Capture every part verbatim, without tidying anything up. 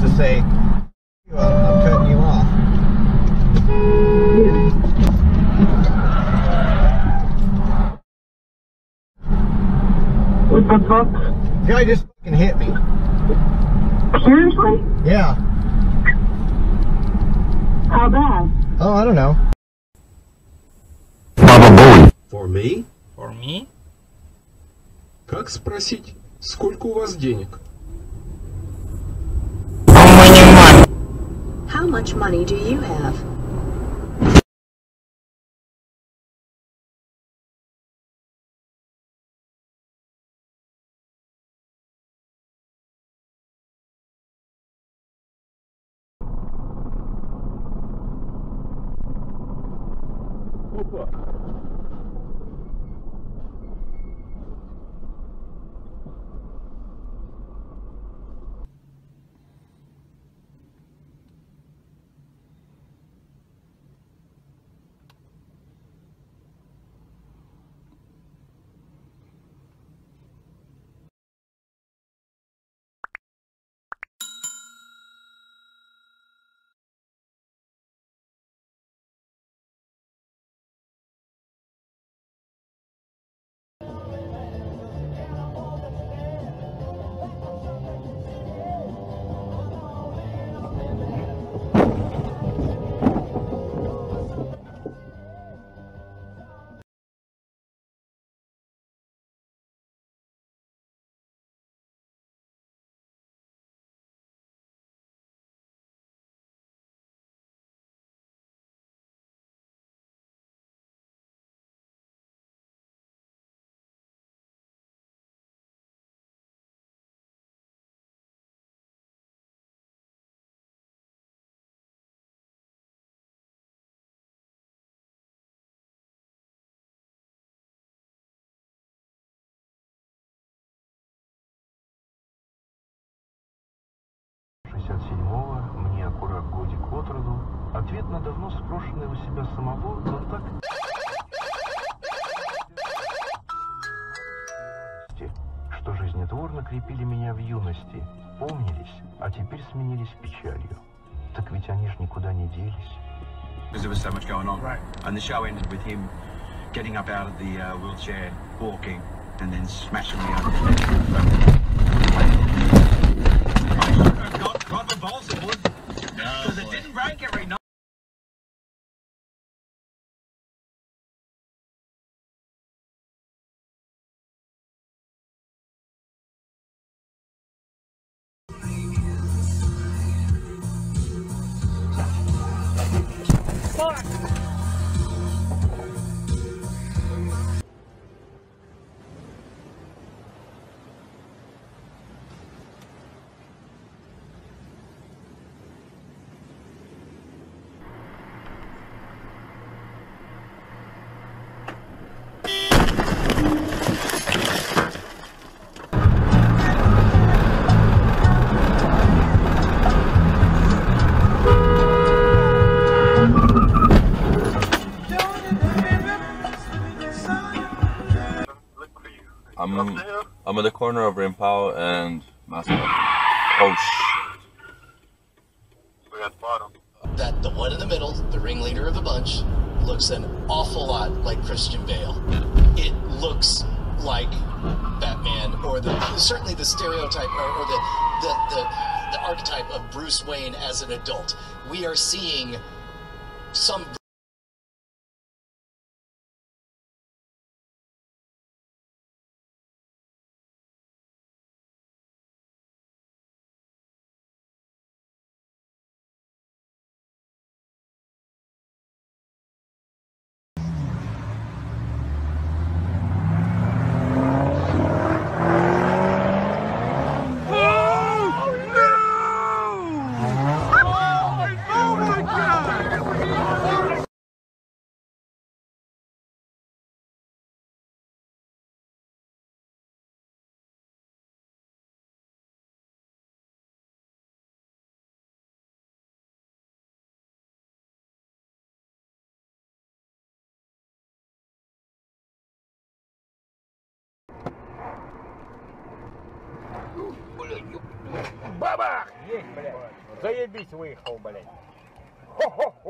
to say, well, I'm cutting you off. What the fuck? The guy just fucking hit me. Seriously? Yeah. How bad? Oh, I don't know. For me? For me? Как спросить, сколько у вас денег? How much money do you have? шестьдесят седьмого, мне аккурат годик от роду. Ответ на давно спрошенный у себя самого, но так... что жизнетворно крепили меня в юности, помнились, а теперь сменились печалью. Так ведь они ж никуда не делись. Because there was so much going on. Right. And the show ended with him getting up out of the uh, wheelchair, walking, and then smashing me over the head. God, God revolves it would. Because it didn't break every night. I'm, I'm at the corner of Rimpao and Mascot. Oh shit. We got the bottom. That the one in the middle, the ringleader of the bunch, looks an awful lot like Christian Bale. It looks like Batman, or the certainly the stereotype, or, or the, the the the archetype of Bruce Wayne as an adult. We are seeing some. Oh my God! Есть, блядь. Заебись выехал, блядь. Хо-хо-хо.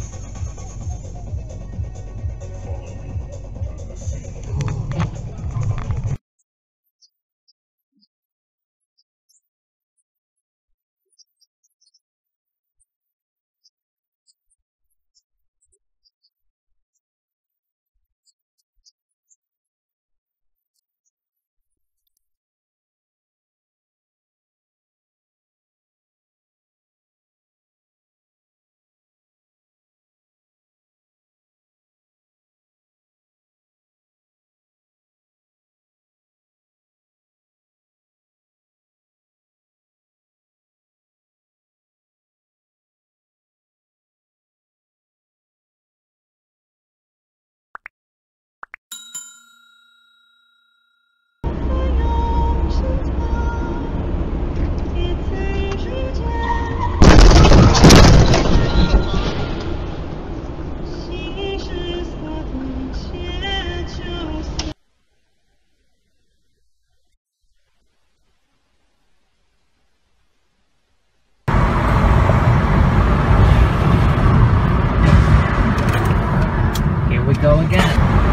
Go again.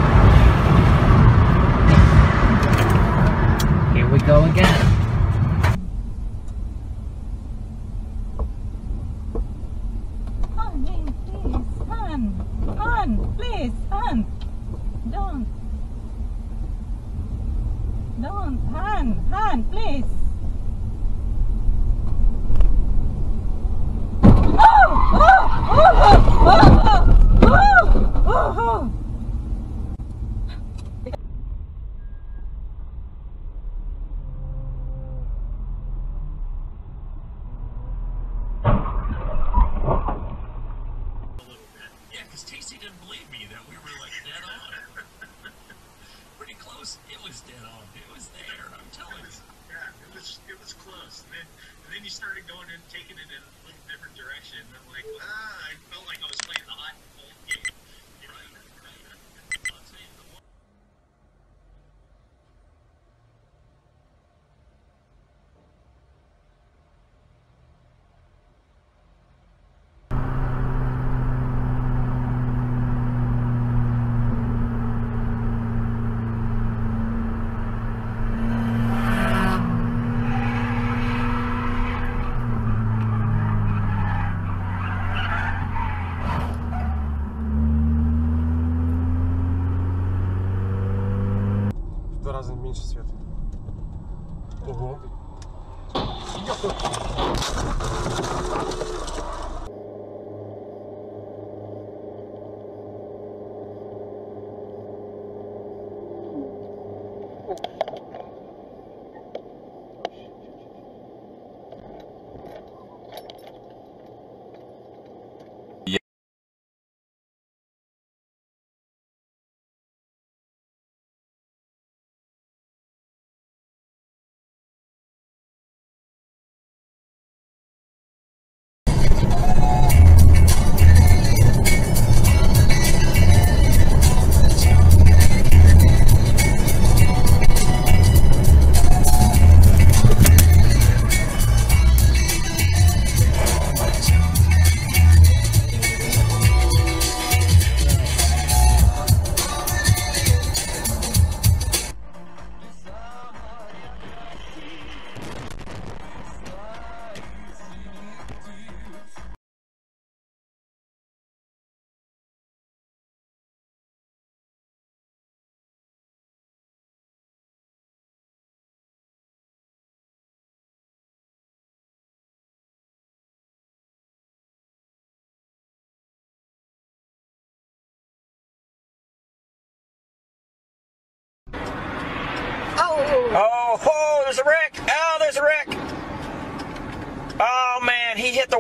Here we go again. Honey, please, hon, hon, please, hon, don't, don't, hon, hon, please. Oh, oh, oh, oh, oh, oh, oh, oh. Yeah, because Tasty didn't believe me that we were like dead on. Pretty close. It was dead on. It was there. I'm telling you. Yeah, it was it was close. And then and then you started going and taking it in a little different direction. And I'm like, ah, I felt like I was playing the hot and cold game. You know? Right, right. I'll tell you the one. В два раза меньше света. Ого. Oh, oh, there's a wreck. Oh, there's a wreck. Oh, man, he hit the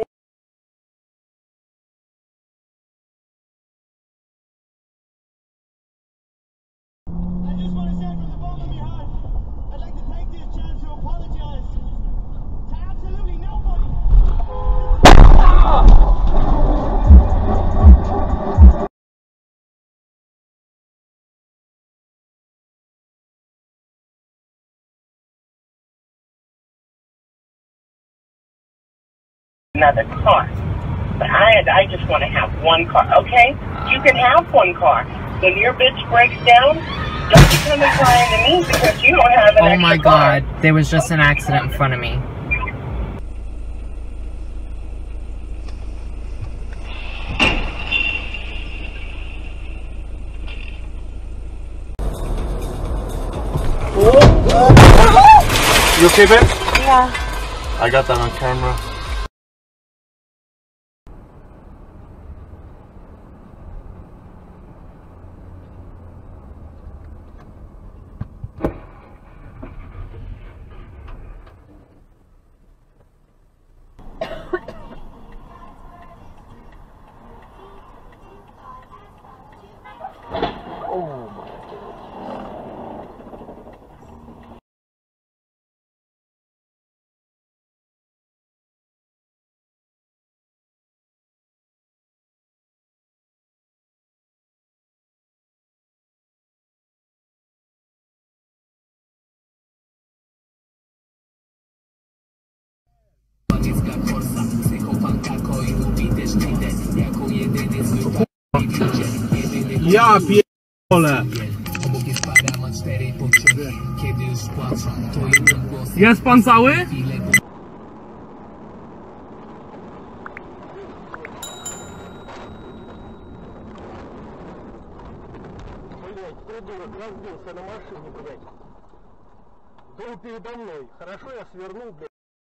another car. But I, I just want to have one car, okay? You can have one car. When your bitch breaks down, don't be coming crying to me because you don't have an Oh extra my car. god, there was just an accident in front of me. You okay, babe? Yeah. I got that on camera. Oh my. Ja, pierdolę. Jest pan cały? Придурок разбился на машине, блядь. Был передо мной. Хорошо я свернул, блядь.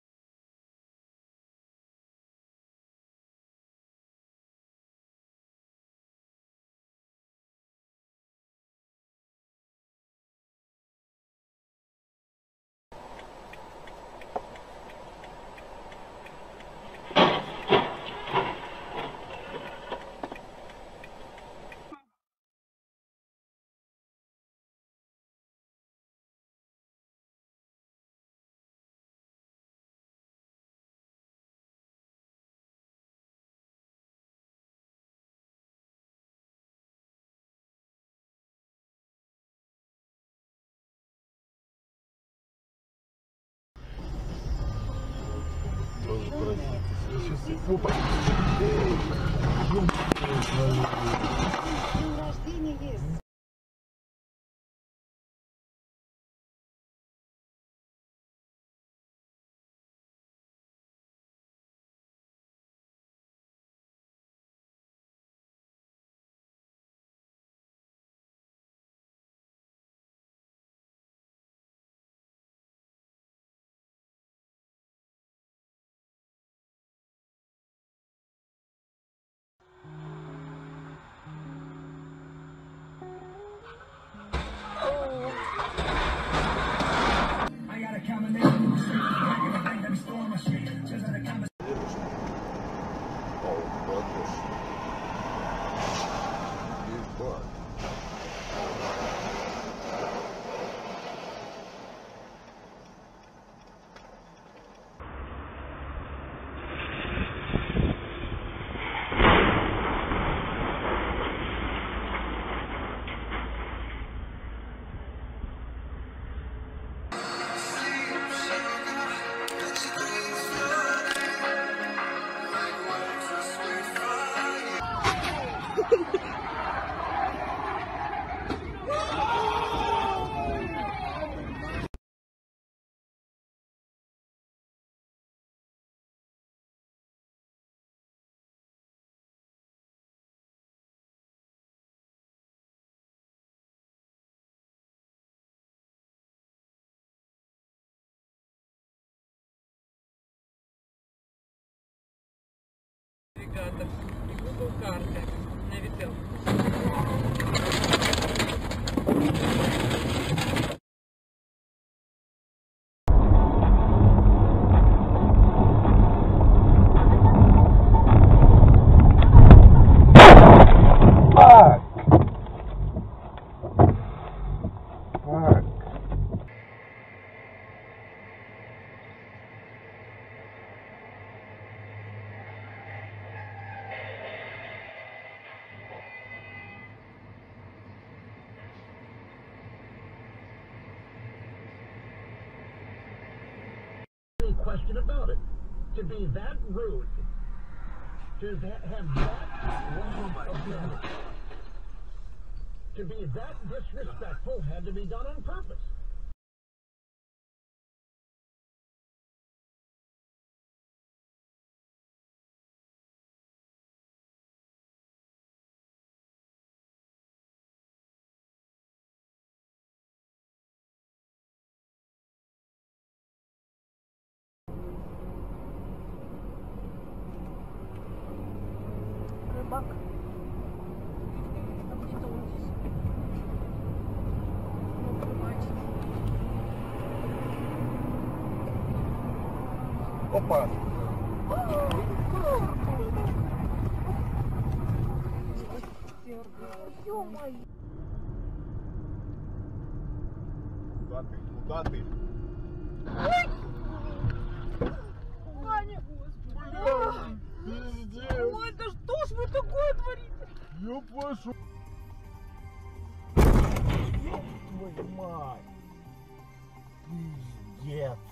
Навигатор и Google карты. Навигатор. Fuck! Fuck. Question about it. To be that rude, to that, have that level of manners, to be that disrespectful had to be done on purpose. Рыбак. А где-то он здесь. Ну, рыбачит. Опа! Ё-моё! Куда ты? Куда ты? Ой! Ваня! Бля! Пиздец! Ой, да что ж вы такое творите? Ёб вашу... Твою мать! Пиздец!